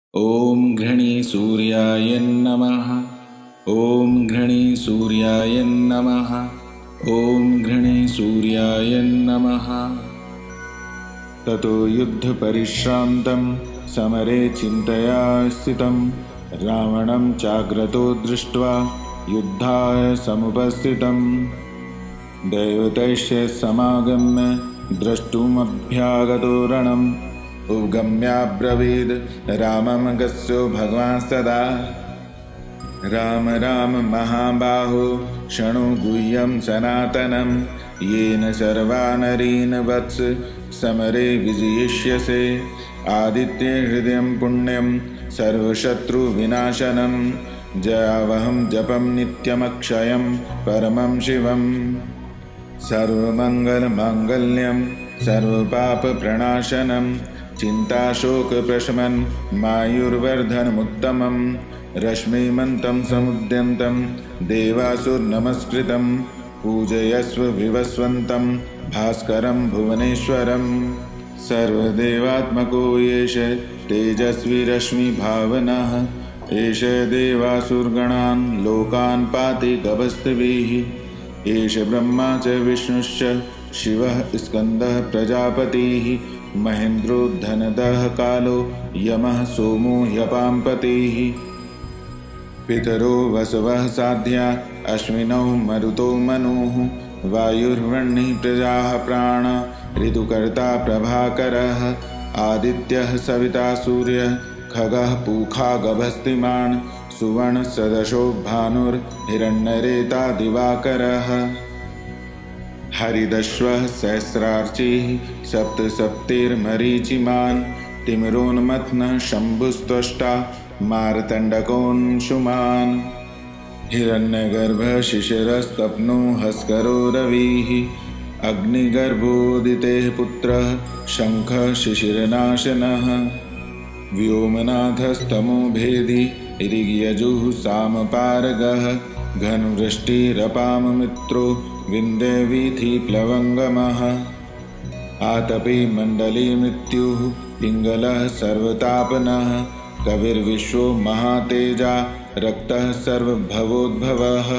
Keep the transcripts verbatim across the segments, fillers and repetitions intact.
ॐ घृणी सूर्याय नमः। ॐ घृणी सूर्याय नमः। ॐ घृणी सूर्याय नमः। ततो युद्धपरिश्रान्तं समरे चिन्तया स्थितं रावणं चाग्रतो दृष्ट्वा युद्धाय समुपस्थितं दैवतैश्च समागम्य द्रष्टुमभ्यागतो रणम् उपगम्याब्रवीद् रामं गस्यो भगवान् सदा। राम राम महाबाहो शृणु गुह्यं सनातनं येन सर्वानरीन् वत्स समरे विजयिष्यसे। आदित्य हृदयं पुण्यं सर्वशत्रुविनाशनं जयावहं जपं नित्यमक्षयं परमं शिवम्। सर्वमङ्गलमाङ्गल्यं सर्वपापप्रणाशनं चिन्ताशोकप्रशमन् मायुर्वर्धनमुत्तमं रश्मिमन्तं समुद्यन्तं देवासुरनमस्कृतं पूजयस्व विवस्वन्तं भास्करं भुवनेश्वरं। सर्वदेवात्मको येष तेजस्वी रश्मिभावनः एष देवासुरगणान् लोकान् पाति गभस्तिभिः। एष ब्रह्मा च विष्णुश्च शिवः स्कन्दः प्रजापतिः महेन्द्रो धनदः कालो यमः सोमो ह्यपाम्पतिः। पितरो वसवः साध्या अश्विनौ मरुतो मनुः वायुर्वह्निः प्रजाः प्राण ऋतुकर्ता प्रभाकरः। आदित्यः सविता सूर्यः खगः पूखा गभस्तिमान् सुवर्णसदशो भानुर्हिरण्यरेता दिवाकरः। हरिदश्वः सहस्रार्चिः सप्तसप्तिर्मरीचिमान् तिमिरोन्मथ्नः शम्भुस्त्वष्टा मार्तण्डकोऽंशुमान्। हिरण्यगर्भः शिशिरस्तप्नो हस्करो रविः अग्निगर्भोदितेः पुत्रः शङ्खः शिशिरनाशनः। व्योमनाथस्तमो भेदी ऋग्यजुः सामपारगः घनवृष्टिरपां मित्रो विन्ध्यवीथि प्लवङ्गमः। आतपी मण्डली मृत्युः पिङ्गलः सर्वतापनः कविर्विश्वो महातेजा रक्तः सर्वभवोद्भवः।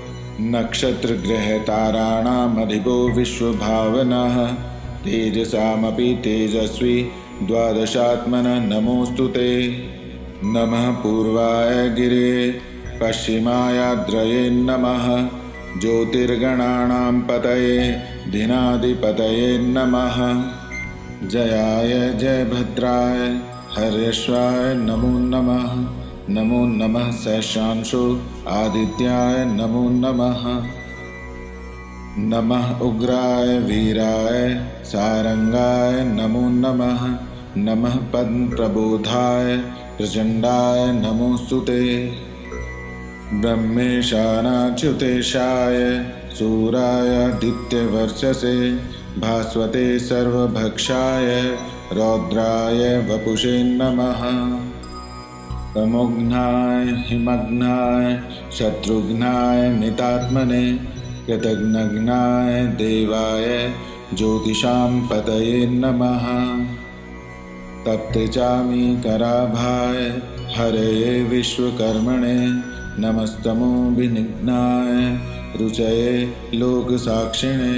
नक्षत्रग्रहताराणामधिपो विश्वभावनः तेजसामपि तेजस्वी द्वादशात्मनः नमोऽस्तु ते। नमः पूर्वाय गिरे पश्चिमायाद्रये नमः ज्योतिर्गणानां पतये दीनाधिपतये नमः। जयाय जयभद्राय हर्यश्वाय नमो नमः। नमो नमः सहस्रांशो आदित्याय नमो नमः। नमः उग्राय वीराय सारंगाय नमो नमः। नमः पद्मप्रबोधाय प्रचण्डाय नमोऽस्तु ते। ब्रह्मेशानाच्युतेशाय सूरायादित्यवर्चसे भास्वते सर्वभक्षाय रौद्राय वपुषे नमः। तमोघ्नाय हिमघ्नाय शत्रुघ्नाय मितात्मने कृतघ्नाय देवाय ज्योतिषां पतये नमः। तप्तचामी कराभाय हरये विश्वकर्मणे नमस्तमो विनिघ्नाय रुचये लोकसाक्षिणे।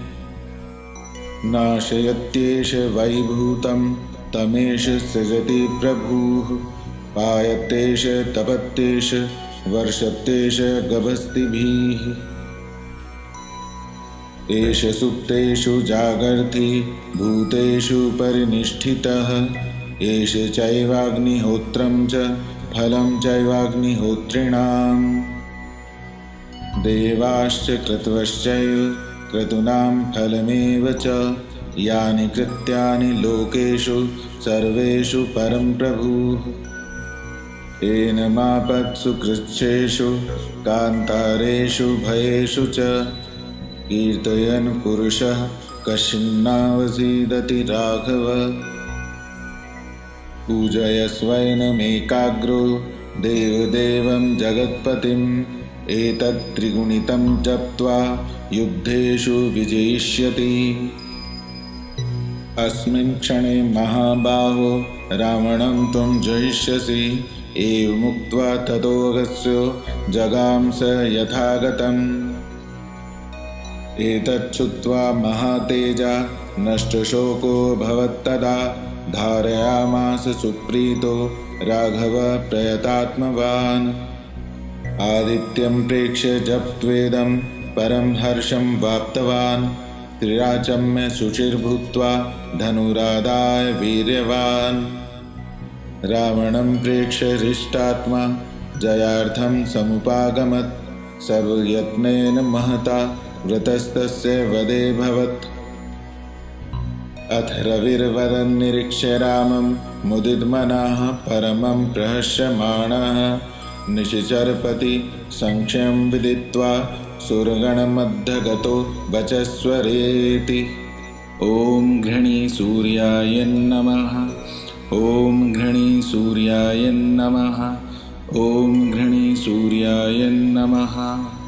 नाशयत्येष वैभूतं तमेष सृजति प्रभुः पायत्येष तपत्येष वर्षत्येष गभस्तिभिः। एष सुप्तेषु जागर्ति भूतेषु परिनिष्ठितः एष चैवाग्निहोत्रं च फलं चैवाग्निहोत्रिणाम्। देवाश्च क्रतवश्चैव क्रतूनां फलमेव च यानि कृत्यानि लोकेषु सर्वेषु परं प्रभुः। एनमापत्सु कृच्छ्रेषु कान्तारेषु भयेषु च कीर्तयन् पुरुषः कश्चिन्नावसीदति राघव। पूजयस्वैनमेकाग्रो देवदेवं जगत्पतिम् एतत् त्रिगुणितं जप्त्वा युद्धेषु विजयिष्यति। अस्मिन् क्षणे महाबाहो रावणं त्वं जयिष्यसि। एवमुक्त्वा ततोऽगस्त्यो जगाम स यथागतम्। एतच्छ्रुत्वा महातेजा नष्टशोको भवत्तदा। धारयामास सुप्रीतो राघवः प्रयतात्मवान्। आदित्यं प्रेक्ष्य जप्त्वेदं परं हर्षं वाप्तवान्। त्रिराचम्य शुचिर्भूत्वा धनुरादाय वीर्यवान्। रावणं प्रेक्ष्य हृष्टात्मा जयार्थं समुपागमत्। सर्वयत्नेन महता वृतस्तस्य वधेऽभवत्। अथ रविर्वदन् निरीक्ष्य रामं मुदितमनः परमं प्रहस्यमाणः। निशिचरपति संक्षयं विदित्वा सुरगणमध्यगतो वचस्वरेति। ॐ घृणी सूर्याय नमः। ॐ घृणी सूर्याय नमः। ॐ घृणी सूर्याय नमः।